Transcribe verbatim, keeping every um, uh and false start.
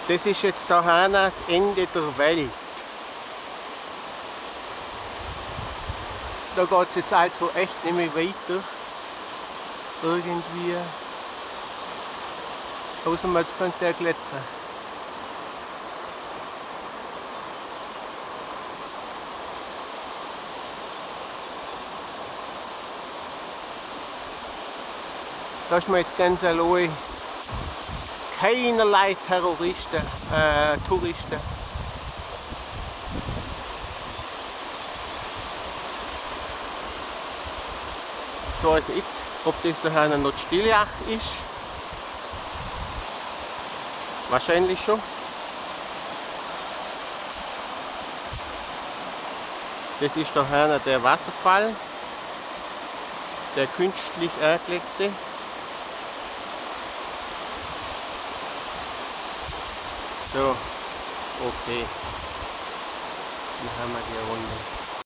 Das ist jetzt da das Ende der Welt. Da geht es jetzt also echt nicht mehr weiter. Irgendwie. Außer man fängt der klettern. Da ist man jetzt ganz allein. Keinerlei Terroristen, äh, Touristen. Jetzt weiß ich nicht, ob das da noch Stillach ist. Wahrscheinlich schon. Das ist da der Wasserfall, der künstlich angelegte. So, okay. Dann haben wir die Runde.